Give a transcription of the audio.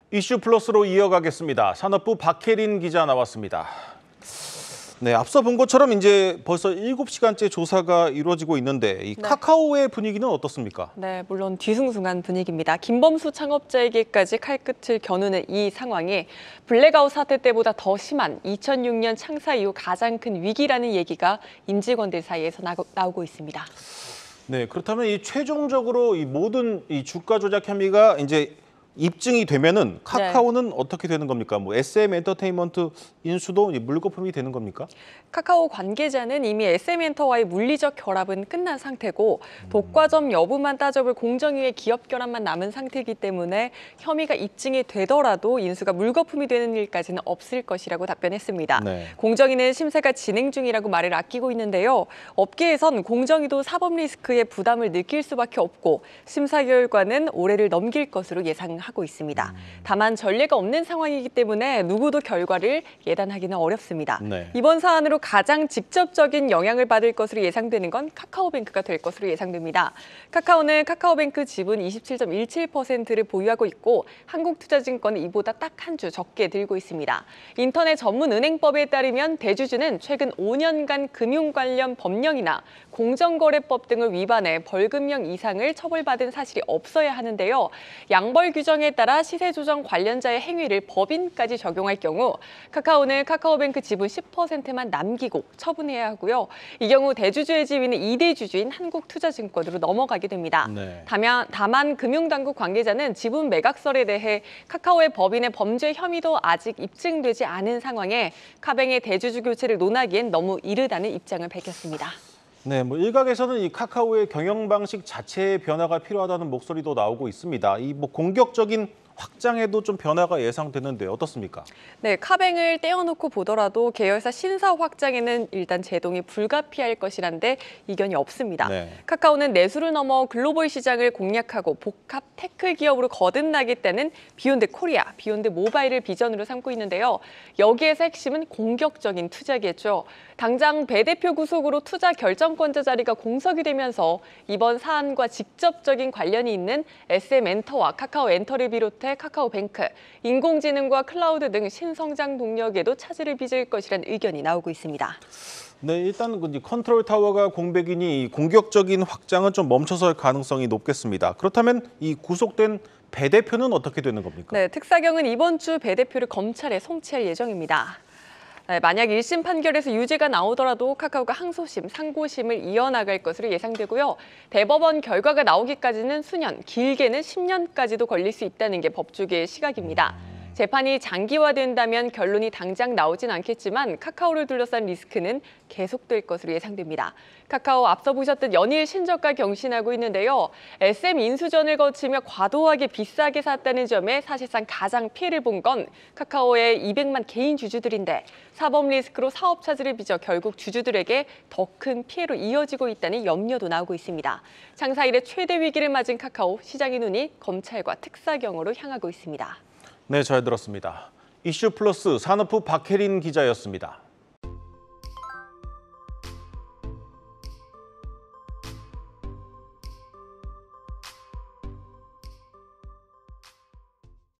이슈 플러스로 이어가겠습니다. 산업부 박혜린 기자 나왔습니다. 네, 앞서 본 것처럼 이제 벌써 7시간째 조사가 이루어지고 있는데 이 카카오의 분위기는 어떻습니까? 네, 물론 뒤숭숭한 분위기입니다. 김범수 창업자에게까지 칼끝을 겨누는 이 상황이 블랙아웃 사태 때보다 더 심한 2006년 창사 이후 가장 큰 위기라는 얘기가 임직원들 사이에서 나오고 있습니다. 네, 그렇다면 이 최종적으로 이 모든 이 주가 조작 혐의가 이제 입증이 되면은 카카오는 어떻게 되는 겁니까? 뭐 SM 엔터테인먼트 인수도 물거품이 되는 겁니까? 카카오 관계자는 이미 SM엔터와의 물리적 결합은 끝난 상태고 독과점 여부만 따져볼 공정위의 기업 결합만 남은 상태이기 때문에 혐의가 입증이 되더라도 인수가 물거품이 되는 일까지는 없을 것이라고 답변했습니다. 네. 공정위는 심사가 진행 중이라고 말을 아끼고 있는데요. 업계에선 공정위도 사법 리스크의 부담을 느낄 수밖에 없고 심사 결과는 올해를 넘길 것으로 예상하고 있습니다. 다만 전례가 없는 상황이기 때문에 누구도 결과를 예단하기는 어렵습니다. 네. 이번 사안으로 가장 직접적인 영향을 받을 것으로 예상되는 건 카카오뱅크가 될 것으로 예상됩니다. 카카오는 카카오뱅크 지분 27.17%를 보유하고 있고 한국투자증권은 이보다 딱 한 주 적게 들고 있습니다. 인터넷 전문은행법에 따르면 대주주는 최근 5년간 금융 관련 법령이나 공정거래법 등을 위반해 벌금형 이상을 처벌받은 사실이 없어야 하는데요. 양벌 규정에 따라 시세 조정 관련자의 행위를 법인까지 적용할 경우 카카오는 카카오뱅크 지분 10%만 남기고 처분해야 하고요. 이 경우 대주주의 지위는 2대 주주인 한국투자증권으로 넘어가게 됩니다. 네. 다만 금융당국 관계자는 지분 매각설에 대해 카카오의 법인의 범죄 혐의도 아직 입증되지 않은 상황에 카뱅의 대주주 교체를 논하기엔 너무 이르다는 입장을 밝혔습니다. 네, 뭐 일각에서는 이 카카오의 경영 방식 자체의 변화가 필요하다는 목소리도 나오고 있습니다. 이 뭐 공격적인 확장에도 좀 변화가 예상되는데 어떻습니까? 네, 카뱅을 떼어놓고 보더라도 계열사 신사 확장에는 일단 제동이 불가피할 것이란데 이견이 없습니다. 네. 카카오는 내수를 넘어 글로벌 시장을 공략하고 복합 테크 기업으로 거듭나겠다는 비욘드 코리아, 비욘드 모바일을 비전으로 삼고 있는데요. 여기에서 핵심은 공격적인 투자겠죠. 당장 배 대표 구속으로 투자 결정권자 자리가 공석이 되면서 이번 사안과 직접적인 관련이 있는 SM엔터와 카카오엔터를 비롯해 카카오뱅크, 인공지능과 클라우드 등 신성장 동력에도 차질을 빚을 것이라는 의견이 나오고 있습니다. 네, 일단 컨트롤 타워가 공백이니 공격적인 확장은 좀 멈춰설 가능성이 높겠습니다. 그렇다면 이 구속된 배 대표는 어떻게 되는 겁니까? 네, 특사경은 이번 주 배 대표를 검찰에 송치할 예정입니다. 네, 만약 1심 판결에서 유죄가 나오더라도 카카오가 항소심, 상고심을 이어나갈 것으로 예상되고요. 대법원 결과가 나오기까지는 수년, 길게는 10년까지도 걸릴 수 있다는 게 법조계의 시각입니다. 재판이 장기화된다면 결론이 당장 나오진 않겠지만 카카오를 둘러싼 리스크는 계속될 것으로 예상됩니다. 카카오 앞서 보셨듯 연일 신저가 경신하고 있는데요. SM 인수전을 거치며 과도하게 비싸게 샀다는 점에 사실상 가장 피해를 본 건 카카오의 200만 개인 주주들인데 사법 리스크로 사업 차질을 빚어 결국 주주들에게 더 큰 피해로 이어지고 있다는 염려도 나오고 있습니다. 창사 이래 최대 위기를 맞은 카카오, 시장의 눈이 검찰과 특사경으로 향하고 있습니다. 네, 잘 들었습니다. 이슈 플러스 산업부 박혜린 기자였습니다.